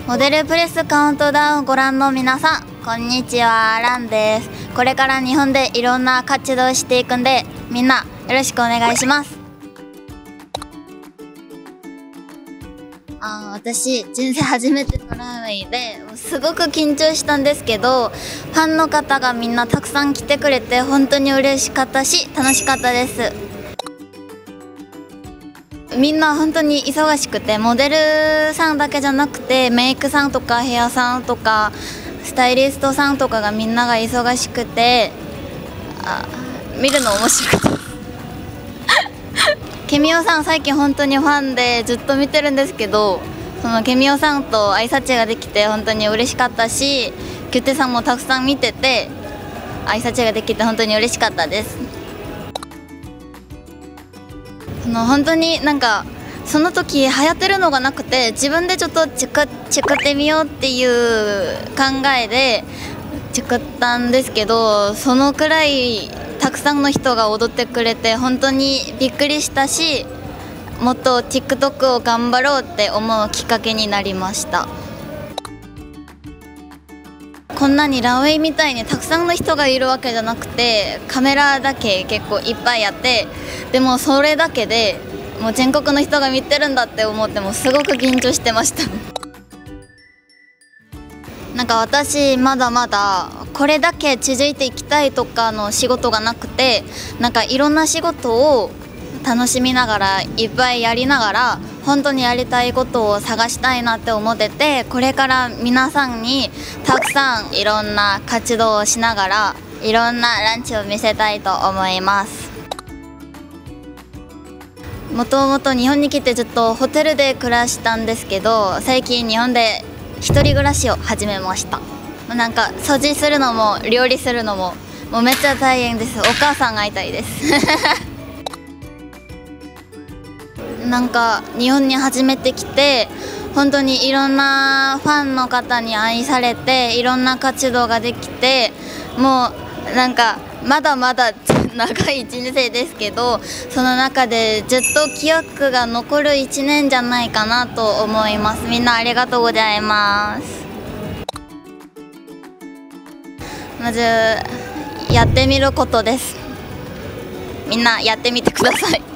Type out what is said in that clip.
モデルプレスカウントダウンをご覧の皆さん、こんにちは、ランです。これから日本でいろんな活動していくんで、みんなよろしくお願いします。私、人生初めてのランウェイで、すごく緊張したんですけど、ファンの方がみんなたくさん来てくれて、本当に嬉しかったし、楽しかったです。みんな本当に忙しくて、モデルさんだけじゃなくてメイクさんとかヘアさんとかスタイリストさんとかがみんなが忙しくて、見るの面白かったケミオさん最近本当にファンでずっと見てるんですけど、そのケミオさんと挨拶ができて本当に嬉しかったし、キュッテさんもたくさん見てて挨拶ができて本当に嬉しかったです。本当になんかその時流行ってるのがなくて、自分でちょっと作ってみようっていう考えで作ったんですけど、そのくらいたくさんの人が踊ってくれて本当にびっくりしたし、もっと TikTok を頑張ろうって思うきっかけになりました。こんなにランウェイみたいにたくさんの人がいるわけじゃなくて、カメラだけ結構いっぱいあって、でもそれだけでもう全国の人が見てるんだって思ってもすごく緊張してましたなんか私まだまだこれだけ続いていきたいとかの仕事がなくて、なんかいろんな仕事を楽しみながらいっぱいやりながら本当にやりたいことを探したいなって思ってて、これから皆さんにたくさんいろんな活動をしながらいろんなランチを見せたいと思います。もともと日本に来てずっとホテルで暮らしたんですけど、最近日本で一人暮らしを始めました。なんか掃除するのも料理するのももうめっちゃ大変です。お母さんが会いたいですなんか日本に初めて来て本当にいろんなファンの方に愛されていろんな活動ができて、もうなんかまだまだ長い人生ですけど、その中でずっと記憶が残る1年じゃないかなと思います。みんなありがとうございます。まずやってみることです。みんなやってみてください。